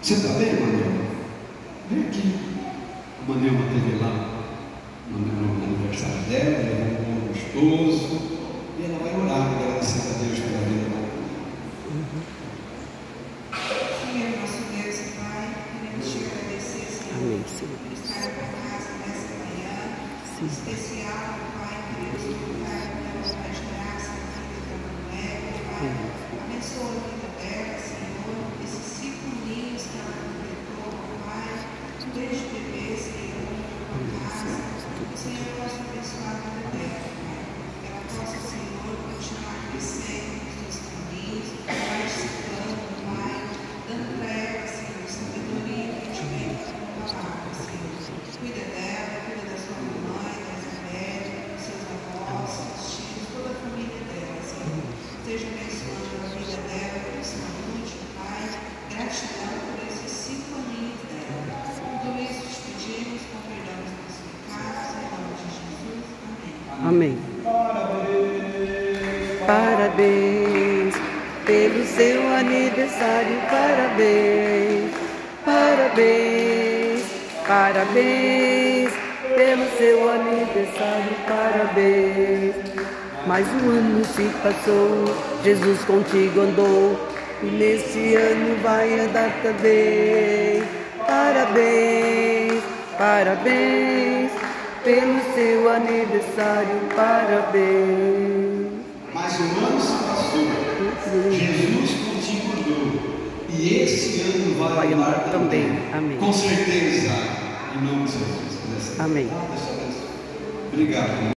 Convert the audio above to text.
Você está bem, Manel? Vem aqui. A Manel teve lá no aniversário dela, levou um bom gostoso, e ela vai orar, agradecer a Deus pela vida dela. Senhor, nosso Deus e Pai, queremos te agradecer, Senhor, por estar na tua casa nessa manhã especial, Pai. Queremos te colocar pela tua graça na vida da mulher, Pai. Abençoa a vida dela, Senhor, esses 5 ninhos que ela completou, Pai, desde bebê, Senhor, na tua casa. Senhor, possa abençoar a vida dela, Pai. Que ela possa, Senhor, continuar crescendo nos teus caminhos, participando, Pai, dando para ela, Senhor, sabedoria e entendimento da tua palavra, Senhor. Cuida dela, cuida da sua mamãe, da Isabel, dos seus avós, dos tios, toda a família dela, Senhor. Esteja abençoando a vida dela, por saúde, Pai. Gratidão por esses 5 aninhos dela. Tudo isso te pedimos, com perdão dos nossos pecados, em nome de Jesus. Amém. Amém. Parabéns pelo seu aniversário, parabéns, parabéns, parabéns pelo seu aniversário, parabéns. Mais um ano se passou, Jesus contigo andou, e neste ano vai andar também. Parabéns, parabéns pelo seu aniversário, parabéns. Mais um ano se passou, Jesus contigo andou, e esse ano vai andar também. Amém. Com certeza, em nome de Jesus. Amém. Obrigado.